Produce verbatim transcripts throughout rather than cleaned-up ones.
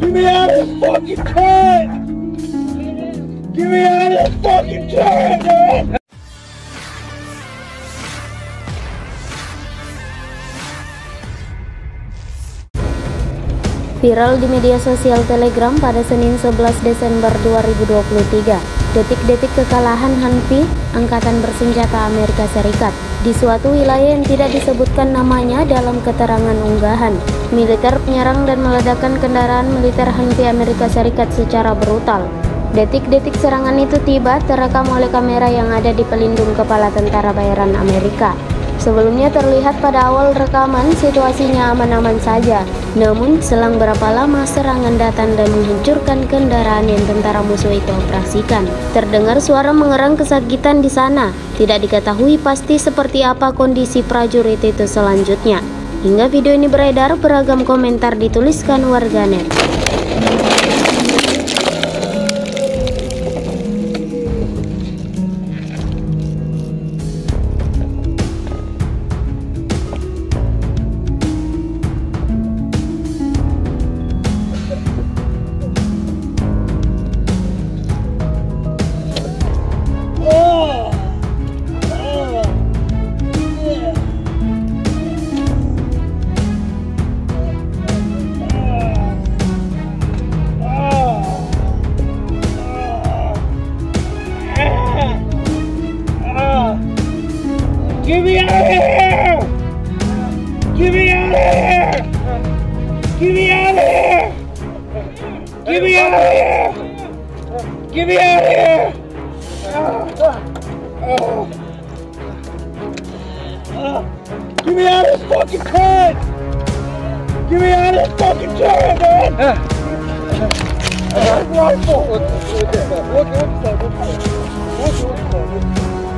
Get me out of this fucking tent! Get me out of this fucking tent, man! Viral di media sosial Telegram pada Senin sebelas Desember dua ribu dua puluh tiga. Detik-detik kekalahan Humvee, angkatan bersenjata Amerika Serikat, di suatu wilayah yang tidak disebutkan namanya dalam keterangan unggahan. Militer menyerang dan meledakkan kendaraan militer Humvee Amerika Serikat secara brutal. Detik-detik serangan itu tiba terekam oleh kamera yang ada di pelindung kepala tentara bayaran Amerika. Sebelumnya terlihat pada awal rekaman situasinya aman-aman saja. Namun selang berapa lama serangan datang dan menghancurkan kendaraan yang tentara musuh itu operasikan. Terdengar suara mengerang kesakitan di sana. Tidak diketahui pasti seperti apa kondisi prajurit itu selanjutnya. Hingga video ini beredar, beragam komentar dituliskan warganet. Get me out of here! Get me out of here! Get me out of here! Get me out of here! Get me out of here! Get me out of this fucking tent! Get me out of this fucking tent, man! Rifle! Look, look at that. Look, look at that. Look at that. Look, look at that.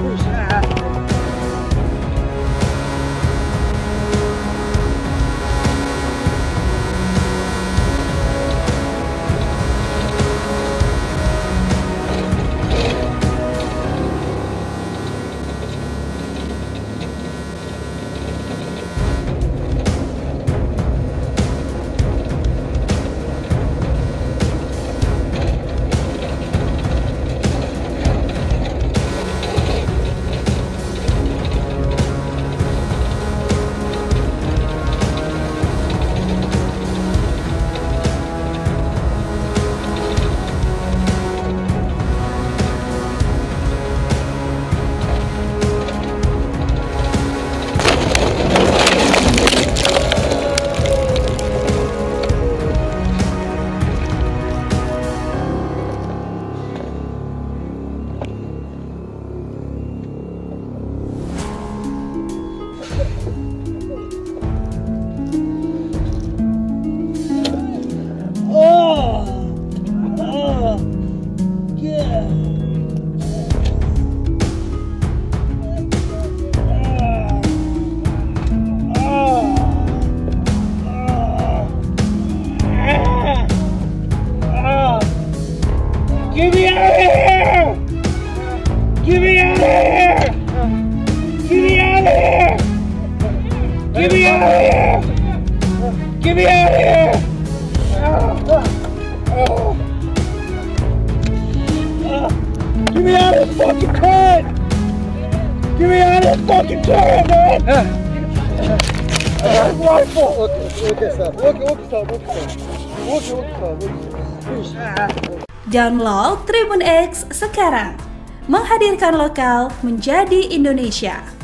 Get me out of here! Get me out of here! Get me out of here! Get me out of here! Get me out of here! Get me out of this fucking tent! Get me out of this fucking tent, man! Rifle! Look, look at that. Look, look at that. Look at that. Look, look at that. Look at that. Download Tribun X sekarang, menghadirkan lokal menjadi Indonesia.